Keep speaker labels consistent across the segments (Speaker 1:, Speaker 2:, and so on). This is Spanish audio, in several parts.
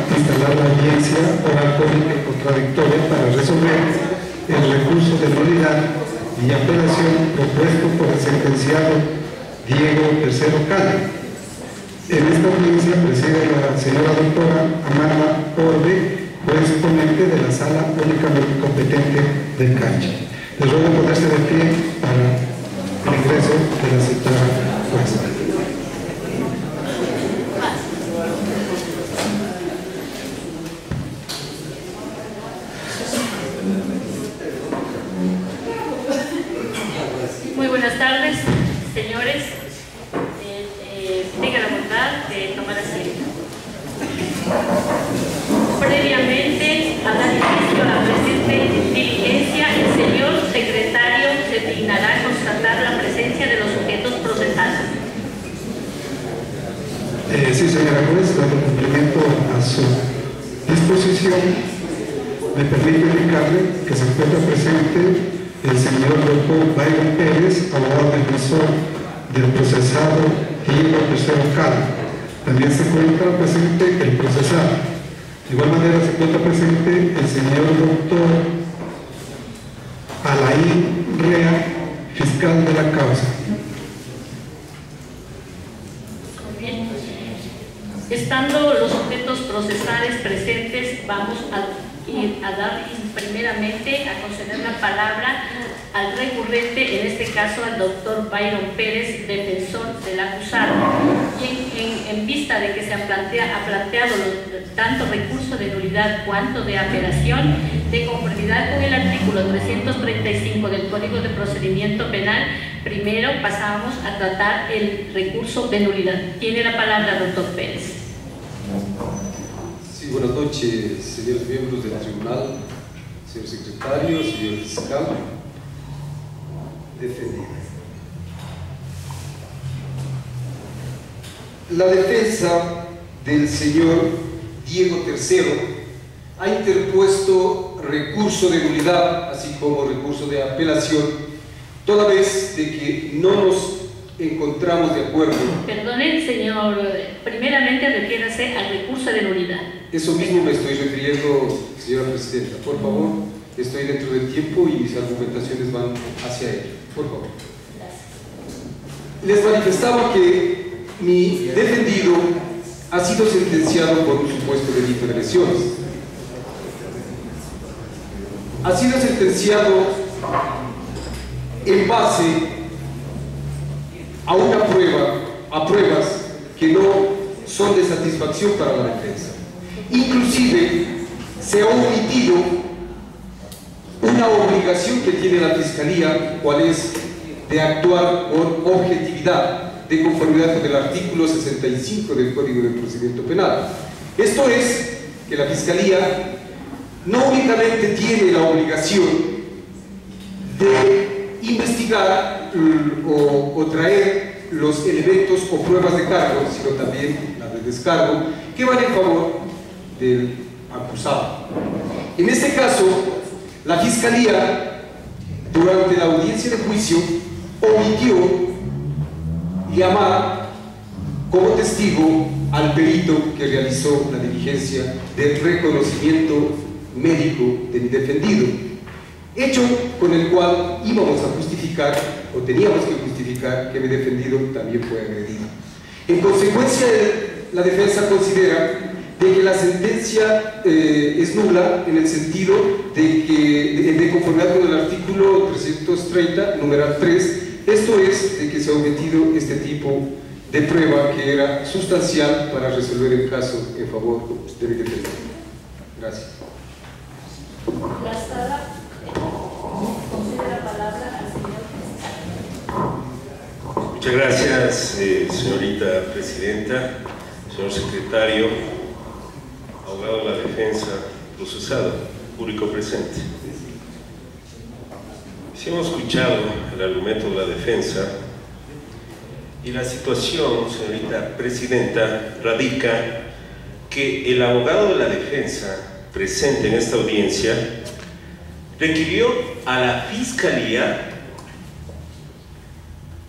Speaker 1: instalar la audiencia oral pública y contradictoria para resolver el recurso de nulidad y apelación propuesto por el sentenciado Diego III Cala. En esta audiencia preside la señora doctora Amanda Orbe, juez ponente de la Sala Únicamente Competente del Cancha. Les ruego ponerse de pie para el ingreso de la citada jueza.
Speaker 2: Muy buenas tardes, señores. Tengan la bondad de tomar asiento. Previamente a dar inicio a la presente diligencia, el señor secretario se dignará a constatar la presencia de los sujetos procesados.
Speaker 1: Sí, señora juez, dando cumplimiento a su disposición, me permite indicarle que se encuentra presente el señor doctor Byron Pérez, abogado defensor del procesado Diego III Cala. También se encuentra presente el procesado. De igual manera se encuentra presente el señor doctor Alain Rea, fiscal de la causa.
Speaker 2: Muy bien. Estando los sujetos procesales presentes, vamos a dar primeramente a conceder la palabra al recurrente, en este caso al doctor Byron Pérez, defensor del acusado, y en vista de que se ha planteado tanto recurso de nulidad cuanto de apelación, de conformidad con el artículo 335 del Código de Procedimiento Penal, primero pasamos a tratar el recurso de nulidad. Tiene la palabra doctor Pérez.
Speaker 3: Sí, buenas noches, señores miembros del tribunal, señor secretario, señor fiscal. Defendido. La defensa del señor Diego III ha interpuesto recurso de nulidad, así como recurso de apelación, toda vez de que no nos encontramos de acuerdo.
Speaker 2: Perdone, señor, primeramente refiérase al recurso de nulidad.
Speaker 3: Eso mismo me estoy refiriendo, señora presidenta. Por favor, estoy dentro del tiempo y mis argumentaciones van hacia ello. Por favor. Les manifestaba que mi defendido ha sido sentenciado por un supuesto delito de lesiones. Ha sido sentenciado en base a una pruebas que no son de satisfacción para la defensa. Inclusive se ha omitido una obligación que tiene la Fiscalía, cual es de actuar con objetividad, de conformidad con el artículo 65 del Código de Procedimiento Penal. Esto es, que la Fiscalía no únicamente tiene la obligación de investigar o traer los elementos o pruebas de cargo, sino también la de descargo, que van en favor del acusado. En este caso, la Fiscalía, durante la audiencia de juicio, omitió llamar como testigo al perito que realizó la diligencia del reconocimiento médico de mi defendido, hecho con el cual íbamos a justificar, o teníamos que justificar, que mi defendido también fue agredido. En consecuencia, la defensa considera de que la sentencia es nula en el sentido de que, de conformidad con el artículo 330, numeral 3, esto es, de que se ha omitido este tipo de prueba que era sustancial para resolver el caso en favor de mi defendido. Gracias.
Speaker 2: La sala concede la palabra al señor fiscal.
Speaker 4: Muchas gracias, señorita presidenta, señor secretario, abogado de la defensa, procesado, público presente. Si hemos escuchado el argumento de la defensa y la situación, señorita presidenta, radica que el abogado de la defensa presente en esta audiencia requirió a la Fiscalía,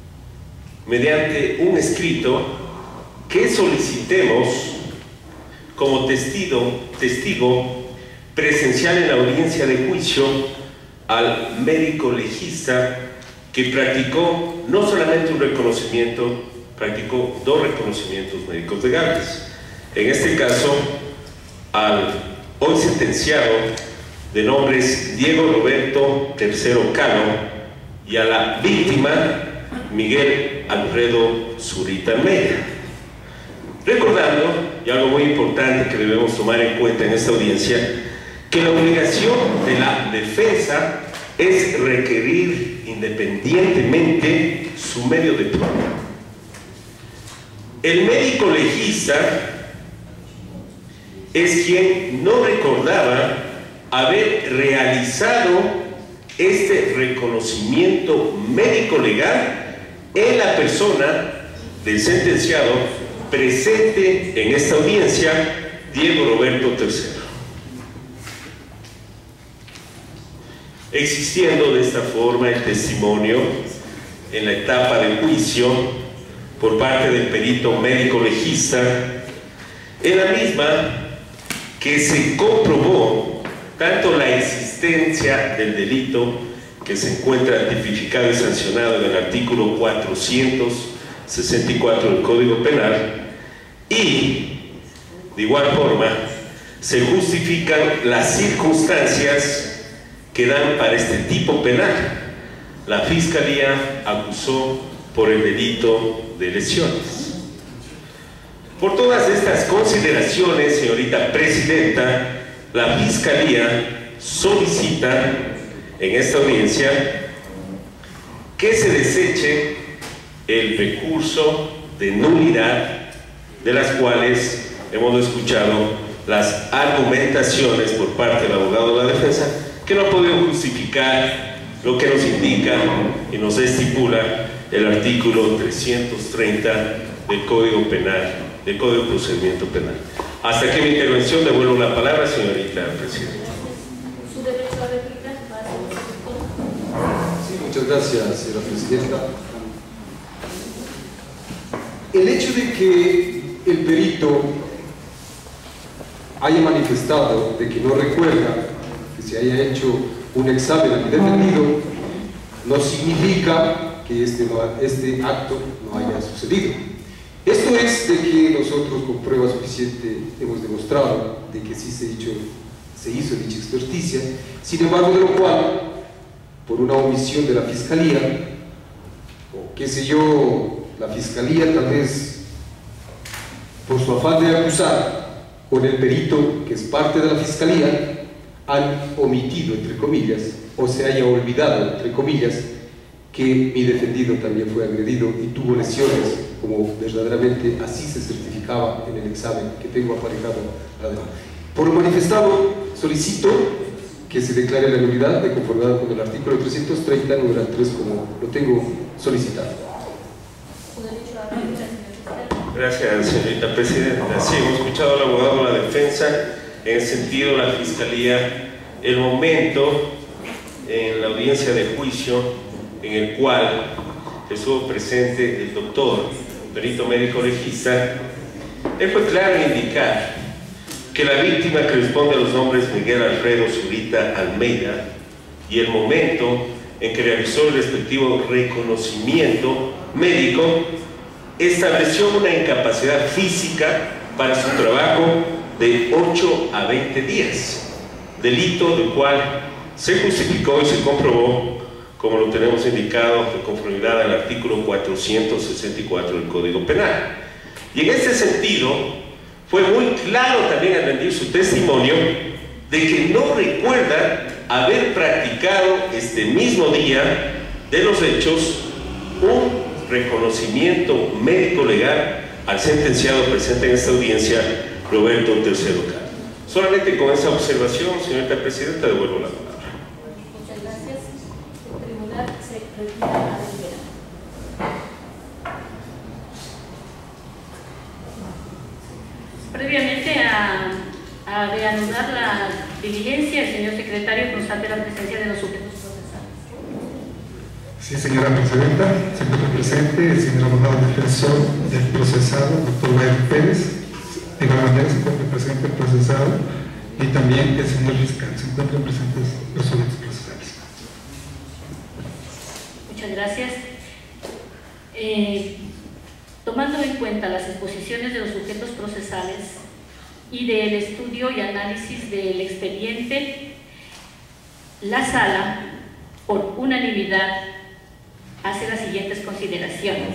Speaker 4: mediante un escrito, que solicitemos como testigo presencial en la audiencia de juicio al médico legista que practicó no solamente un reconocimiento, practicó 2 reconocimientos médicos legales. En este caso, al hoy sentenciado de nombres Diego Roberto III Cano y a la víctima Miguel Alfredo Zurita Almeida. Recordando, y algo muy importante que debemos tomar en cuenta en esta audiencia, que la obligación de la defensa es requerir independientemente su medio de prueba. El médico legista es quien no recordaba haber realizado este reconocimiento médico legal en la persona del sentenciado presente en esta audiencia, Diego Roberto III. Existiendo de esta forma el testimonio en la etapa de juicio por parte del perito médico legista, en la misma que se comprobó tanto la existencia del delito que se encuentra tipificado y sancionado en el artículo 464 del Código Penal, y de igual forma se justifican las circunstancias que dan para este tipo penal. La Fiscalía acusó por el delito de lesiones. Por todas estas consideraciones, señorita Presidenta, la Fiscalía solicita en esta audiencia que se deseche el recurso de nulidad, de las cuales hemos escuchado las argumentaciones por parte del abogado de la defensa, que no ha podido justificar lo que nos indica y nos estipula el artículo 330 del Código Penal, del Código de Procedimiento Penal. Hasta aquí mi intervención, devuelvo la palabra, señorita Presidenta.
Speaker 2: Su derecho a réplica,
Speaker 3: Sí, muchas gracias, señora Presidenta. El hecho de que el perito haya manifestado de que no recuerda que se haya hecho un examen a mi defendido no significa que este acto no haya sucedido. Esto es de que nosotros con prueba suficiente hemos demostrado de que sí se hizo dicha experticia, sin embargo de lo cual, por una omisión de la Fiscalía, o qué sé yo, la Fiscalía tal vez por su afán de acusar con el perito que es parte de la Fiscalía, han omitido, entre comillas, o se haya olvidado, entre comillas, que mi defendido también fue agredido y tuvo lesiones, como verdaderamente así se certificaba en el examen que tengo aparejado a la demanda. Por lo manifestado, solicito que se declare la nulidad de conformidad con el artículo 330, numeral 3, como lo tengo solicitado.
Speaker 4: Gracias, señorita Presidenta. Sí, hemos escuchado al abogado de la defensa, en el sentido de la Fiscalía, el momento en la audiencia de juicio en el cual estuvo presente el doctor, perito médico legista. Él fue claro en indicar que la víctima corresponde a los nombres Miguel Alfredo Zurita Almeida, y el momento en que realizó el respectivo reconocimiento médico estableció una incapacidad física para su trabajo de 8 a 20 días, delito del cual se justificó y se comprobó, como lo tenemos indicado, de conformidad al artículo 464 del Código Penal. Y en este sentido, fue muy claro también al rendir su testimonio de que no recuerda haber practicado este mismo día de los hechos un reconocimiento médico legal al sentenciado presente en esta audiencia, Roberto III Cano. Solamente con esa observación, señorita Presidenta, devuelvo la palabra.
Speaker 2: Muchas gracias. El tribunal se retira a la espera. Previamente a reanudar la diligencia, el señor secretario constate la presencia de los sujetos procesales.
Speaker 1: Sí, señora Presidenta, se encuentra presente el señor abogado defensor del procesado, doctor Gael Pérez. De igual manera se encuentra presente el procesado y también el señor fiscal. Se encuentran presentes los sujetos procesales.
Speaker 2: Muchas gracias. Tomando en cuenta las exposiciones de los sujetos procesales y del estudio y análisis del expediente, la Sala, por unanimidad, hace las siguientes consideraciones.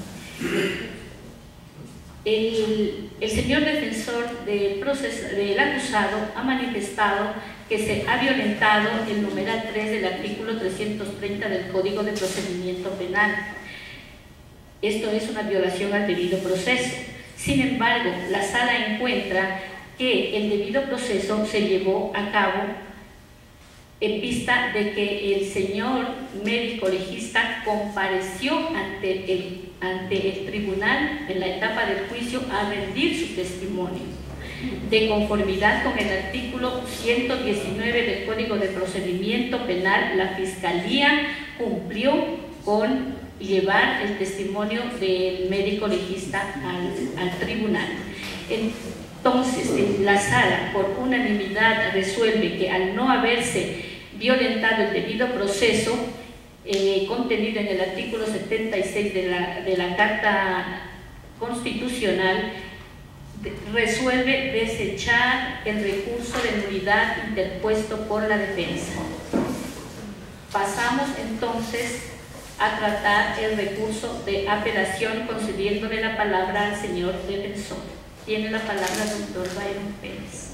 Speaker 2: El señor defensor del acusado ha manifestado que se ha violentado el numeral 3 del artículo 330 del Código de Procedimiento Penal. Esto es una violación al debido proceso. Sin embargo, la Sala encuentra que el debido proceso se llevó a cabo en vista de que el señor médico legista compareció ante el tribunal en la etapa del juicio a rendir su testimonio. De conformidad con el artículo 119 del Código de Procedimiento Penal, la Fiscalía cumplió con llevar el testimonio del médico legista al tribunal. Entonces, la Sala, por unanimidad, resuelve que al no haberse violentado el debido proceso contenido en el artículo 76 de la Carta Constitucional, resuelve desechar el recurso de nulidad interpuesto por la defensa. Pasamos entonces a tratar el recurso de apelación, concediéndole la palabra al señor defensor. Tiene la palabra el doctor Byron Pérez.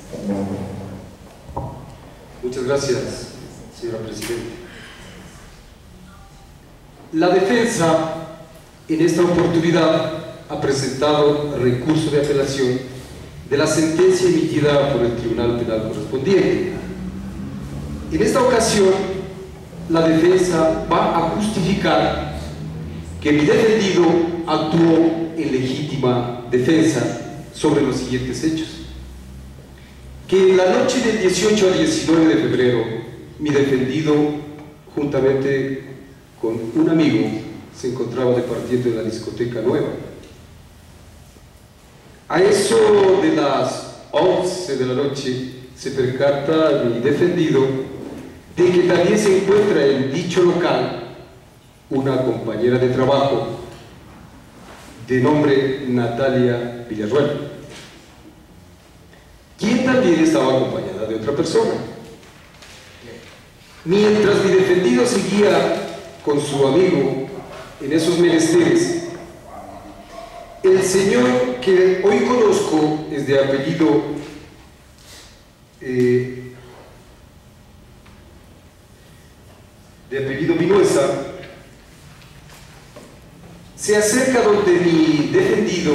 Speaker 3: Muchas gracias, señora Presidenta. La defensa, en esta oportunidad, ha presentado recurso de apelación de la sentencia emitida por el Tribunal Penal correspondiente. En esta ocasión, la defensa va a justificar que mi defendido actuó en legítima defensa sobre los siguientes hechos. Que en la noche del 18 al 19 de febrero, mi defendido, juntamente con un amigo, se encontraba departiendo en la discoteca Nueva. A eso de las 11 de la noche se percata mi defendido de que también se encuentra en dicho local una compañera de trabajo de nombre Natalia Villarruel, quien también estaba acompañada de otra persona. Mientras mi defendido seguía con su amigo en esos menesteres, el señor que hoy conozco es de apellido Vinuesa, se acerca donde mi defendido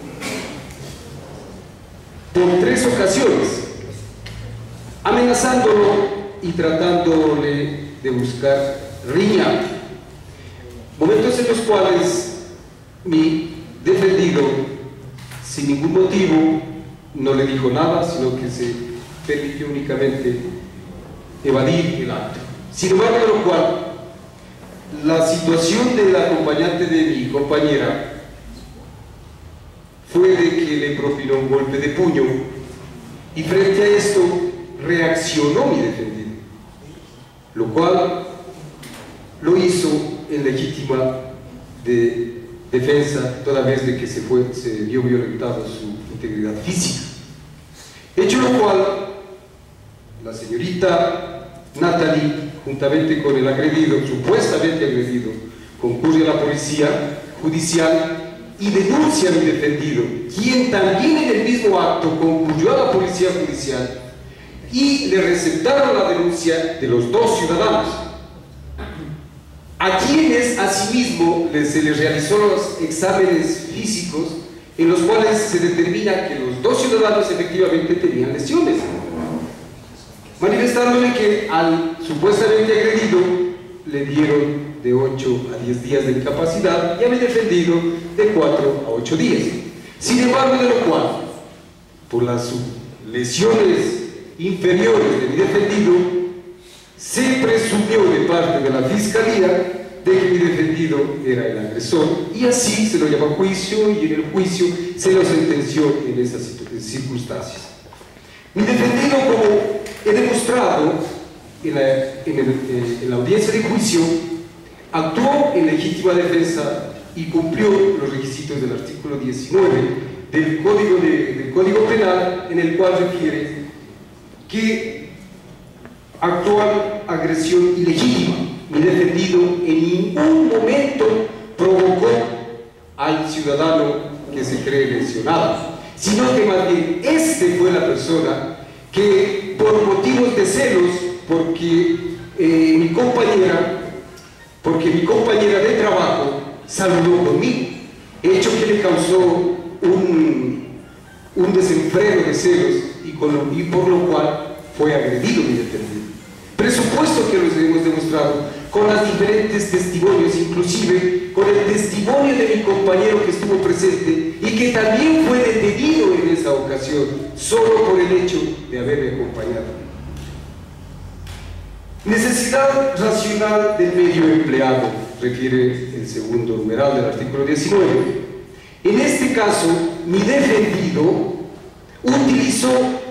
Speaker 3: por 3 ocasiones, amenazándolo y tratándole de buscar riña, momentos en los cuales mi defendido, sin ningún motivo, no le dijo nada, sino que se permitió únicamente evadir el acto. Sin embargo, de lo cual, la situación del acompañante de mi compañera fue de que le propinó un golpe de puño, y frente a esto reaccionó mi defendido, lo cual lo hizo en legítima defensa, toda vez de que se vio violentado su integridad física. Hecho lo cual, la señorita Natalie, juntamente con el agredido, supuestamente agredido, concurre a la policía judicial y denuncia a mi defendido, quien también en el mismo acto concurrió a la policía judicial y le receptaron la denuncia de los 2 ciudadanos, a quienes asimismo se les realizó los exámenes físicos en los cuales se determina que los 2 ciudadanos efectivamente tenían lesiones, manifestándole que al supuestamente agredido le dieron de 8 a 10 días de incapacidad y a mi defendido de 4 a 8 días. Sin embargo, de lo cual, por las lesiones inferiores de mi defendido, se presumió de parte de la Fiscalía de que mi defendido era el agresor, y así se lo llevó a juicio, y en el juicio se lo sentenció en esas circunstancias. Mi defendido, como he demostrado en la audiencia de juicio, actuó en legítima defensa y cumplió los requisitos del artículo 19 del Código Penal, en el cual refiere que actual agresión ilegítima. Mi defendido en ningún momento provocó al ciudadano que se cree lesionado, sino que más bien este fue la persona que, por motivos de celos, porque mi compañera de trabajo saludó conmigo, hecho que le causó un desenfreno de celos y por lo cual fue agredido mi defendido. Presupuesto que los hemos demostrado con los diferentes testimonios, inclusive con el testimonio de mi compañero que estuvo presente y que también fue detenido en esa ocasión, solo por el hecho de haberme acompañado. Necesidad racional del medio empleado, refiere el segundo numeral del artículo 19. En este caso, mi defendido utilizó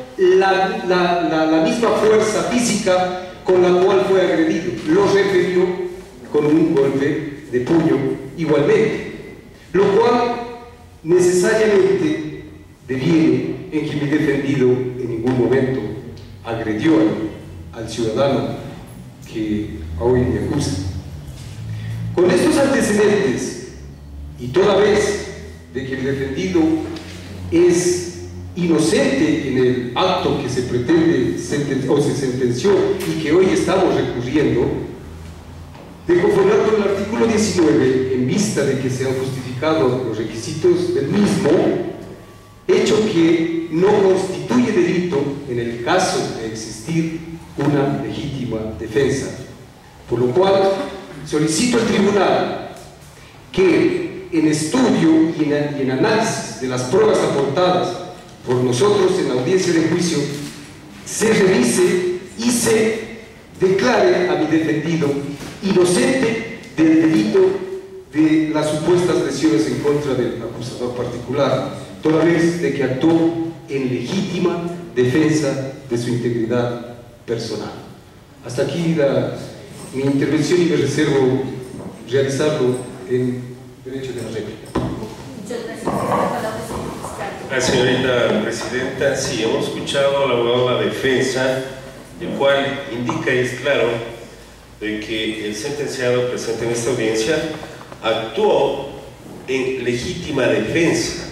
Speaker 3: la misma fuerza física con la cual fue agredido. Lo refirió con un golpe de puño igualmente, lo cual necesariamente deviene en que mi defendido en ningún momento agredió al ciudadano que hoy me acusa. Con estos antecedentes, y toda vez de que mi defendido es inocente en el acto que se pretende se sentenció y que hoy estamos recurriendo, de conformar con el artículo 19, en vista de que se han justificado los requisitos del mismo, hecho que no constituye delito en el caso de existir una legítima defensa, por lo cual solicito al tribunal que en estudio y en análisis de las pruebas aportadas por nosotros en la audiencia de juicio se revise y se declare a mi defendido inocente del delito de las supuestas lesiones en contra del acusador particular, toda vez de que actuó en legítima defensa de su integridad personal. Hasta aquí mi intervención y me reservo realizarlo en derecho de la réplica.
Speaker 2: Muchas gracias.
Speaker 4: Gracias, señorita presidenta. Sí, hemos escuchado al abogado de la defensa, el cual indica y es claro de que el sentenciado presente en esta audiencia actuó en legítima defensa.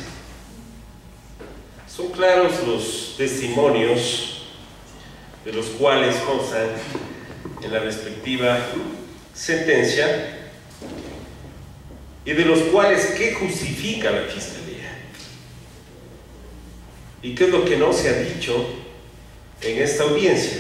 Speaker 4: Son claros los testimonios de los cuales constan en la respectiva sentencia y de los cuales ¿qué justifica la Fiscalía? ¿Y qué es lo que no se ha dicho en esta audiencia?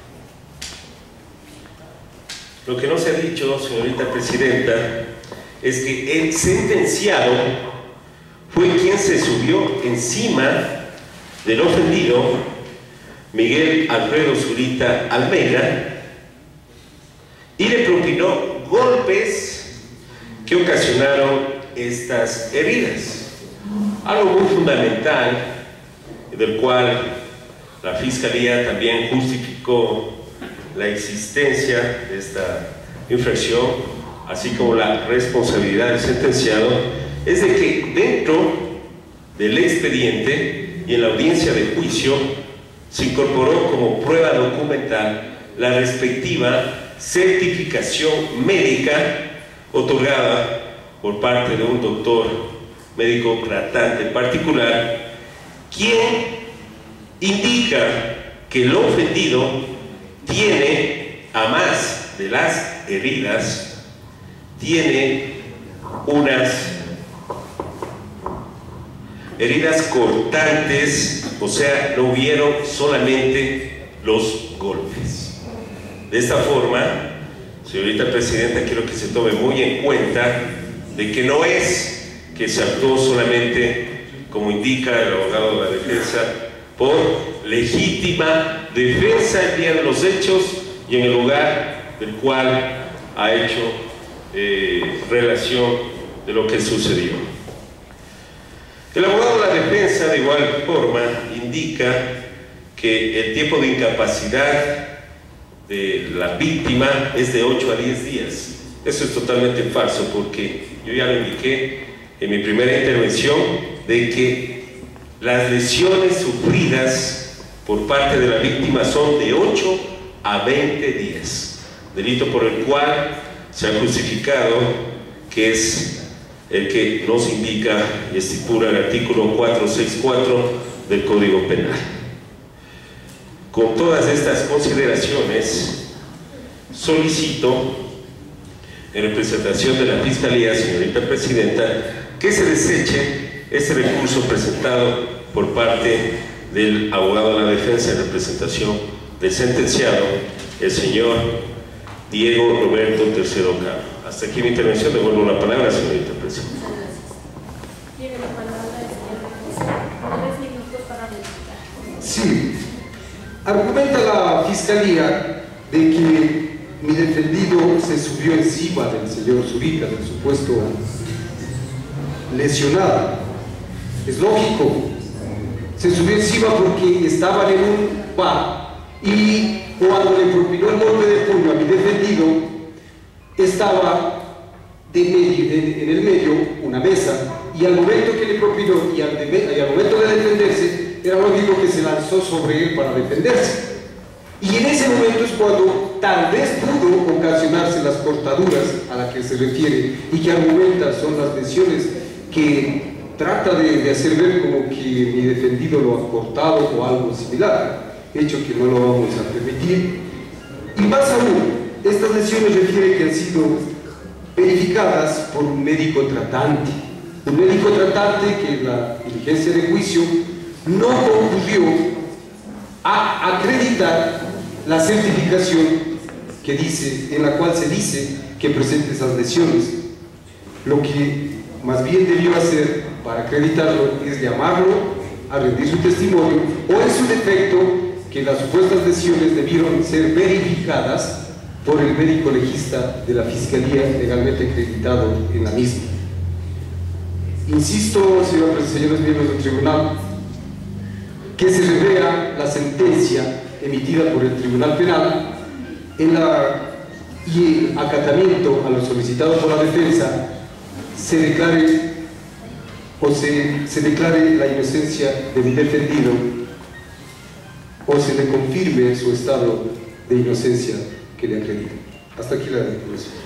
Speaker 4: Lo que no se ha dicho, señorita presidenta, es que el sentenciado fue quien se subió encima del ofendido Miguel Alfredo Zurita Almeida y le propinó golpes que ocasionaron estas heridas. Algo muy fundamental, del cual la Fiscalía también justificó la existencia de esta infracción, así como la responsabilidad del sentenciado, es de que dentro del expediente y en la audiencia de juicio se incorporó como prueba documental la respectiva certificación médica otorgada por parte de un doctor médico tratante particular, quien indica que el ofendido tiene, a más de las heridas, tiene unas heridas cortantes, o sea, no hubieron solamente los golpes. De esta forma, señorita presidenta, quiero que se tome muy en cuenta de que no es que se actuó solamente, como indica el abogado de la defensa, por legítima defensa el día de los hechos y en el lugar del cual ha hecho relación de lo que sucedió. El abogado de la defensa, de igual forma, indica que el tiempo de incapacidad de la víctima es de 8 a 10 días. Eso es totalmente falso, porque yo ya lo indiqué en mi primera intervención de que las lesiones sufridas por parte de la víctima son de 8 a 20 días, delito por el cual se ha justificado, que es el que nos indica y estipula el artículo 464 del Código Penal. Con todas estas consideraciones, solicito, en representación de la Fiscalía, señorita Presidenta, que se deseche este recurso presentado por parte del abogado de la defensa en representación del sentenciado, el señor Diego Roberto Tercero Caro. Hasta aquí mi intervención. Devuelvo la palabra, señorita Presidenta.
Speaker 5: Muchas gracias. Tiene la palabra el señor 3 minutos para verificar.
Speaker 3: Sí. Argumenta la Fiscalía de que mi defendido se subió encima del señor Zurita, del supuesto lesionado. Es lógico, se subió encima porque estaban en un bar y cuando le propinó el golpe de puño a mi defendido, estaba en el medio una mesa, y al momento que le propinó y al momento de defenderse, era lógico que se lanzó sobre él para defenderse. Y en ese momento es cuando tal vez pudo ocasionarse las cortaduras a las que se refiere y que argumenta son las lesiones que trata de hacer ver como que mi defendido lo ha cortado o algo similar, hecho que no lo vamos a permitir. Y más aún, estas lesiones refiere que han sido verificadas por un médico tratante que en la diligencia de juicio no concurrió a acreditar la certificación en la cual se dice que presenta esas lesiones. Lo que más bien debió hacer para acreditarlo es llamarlo a rendir su testimonio, o en su defecto que las supuestas lesiones debieron ser verificadas por el médico legista de la Fiscalía legalmente acreditado en la misma. Insisto, señores miembros del tribunal, que se revea la sentencia emitida por el Tribunal Penal y en acatamiento a lo solicitado por la defensa se declare la inocencia de mi defendido o se le confirme su estado de inocencia que le acredita. Hasta aquí la declaración.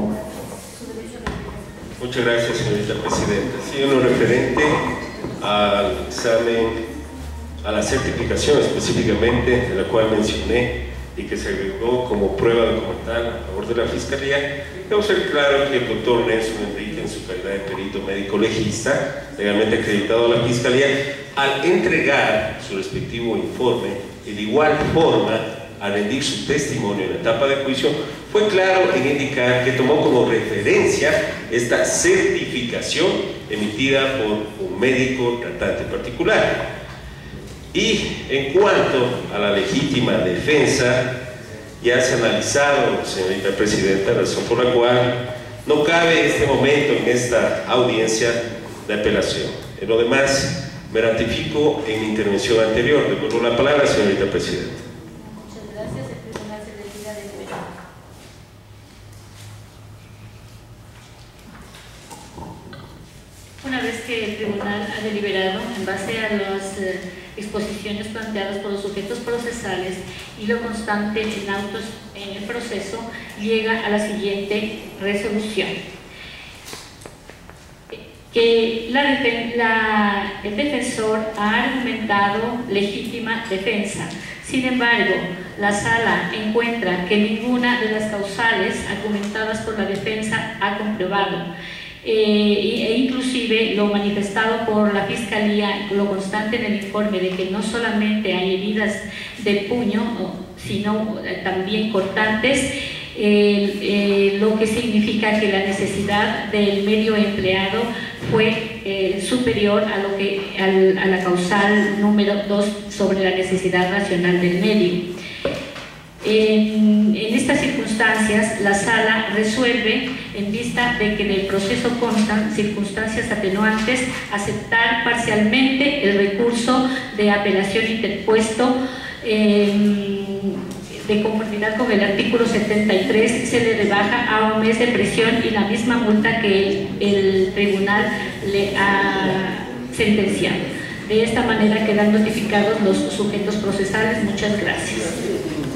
Speaker 4: Muchas gracias, señorita Presidenta. Sí, en lo referente al examen, a la certificación específicamente, de la cual mencioné y que se agregó como prueba documental a favor de la Fiscalía, debo ser claro que el doctor Nelson Enrique, en su calidad de perito médico legista, legalmente acreditado a la Fiscalía, al entregar su respectivo informe y de igual forma al rendir su testimonio en la etapa de juicio, fue claro en indicar que tomó como referencia esta certificación emitida por un médico tratante particular. Y en cuanto a la legítima defensa, ya se ha analizado, señorita Presidenta, razón por la cual no cabe en este momento, en esta audiencia, de apelación. En lo demás, me ratifico en mi intervención anterior. Devuelvo la palabra, señorita Presidenta.
Speaker 5: Muchas gracias. El tribunal se retira del pleno.
Speaker 2: Una vez que el tribunal ha deliberado en base a las exposiciones planteadas por los sujetos procesales y lo constante en autos en el proceso, llega a la siguiente resolución: que el defensor ha argumentado legítima defensa. Sin embargo, la sala encuentra que ninguna de las causales argumentadas por la defensa ha comprobado, e inclusive lo manifestado por la Fiscalía, lo constante en el informe de que no solamente hay heridas de puño, sino también cortantes, lo que significa que la necesidad del medio empleado fue superior a la causal número 2 sobre la necesidad racional del medio. En esta circunstancia, circunstancias, la Sala resuelve, en vista de que del proceso constan circunstancias atenuantes, aceptar parcialmente el recurso de apelación interpuesto de conformidad con el artículo 73, se le rebaja a 1 mes de prisión y la misma multa que el tribunal le ha sentenciado. De esta manera quedan notificados los sujetos procesales. Muchas gracias.